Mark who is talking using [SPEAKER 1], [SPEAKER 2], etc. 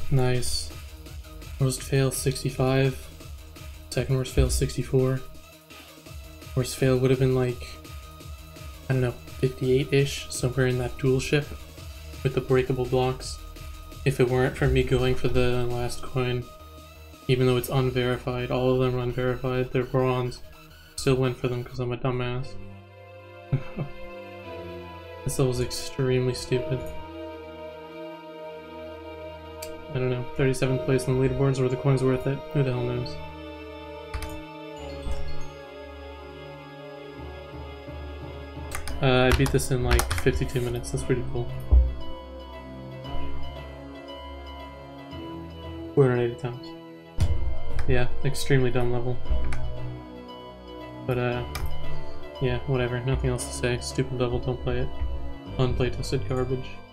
[SPEAKER 1] Nice. Worst fail 65. Second worst fail 64. Worst fail would have been like, I don't know, 58-ish, somewhere in that dual ship with the breakable blocks. If it weren't for me going for the last coin, even though it's unverified, all of them are unverified, they're bronze, still went for them because I'm a dumbass. This level's extremely stupid. I don't know, 37th place on the leaderboards, were the coins worth it? Who the hell knows? I beat this in like 52 minutes, that's pretty cool. 480 times. Yeah, extremely dumb level. But yeah, whatever, nothing else to say. Stupid level, don't play it. Unplay tested garbage.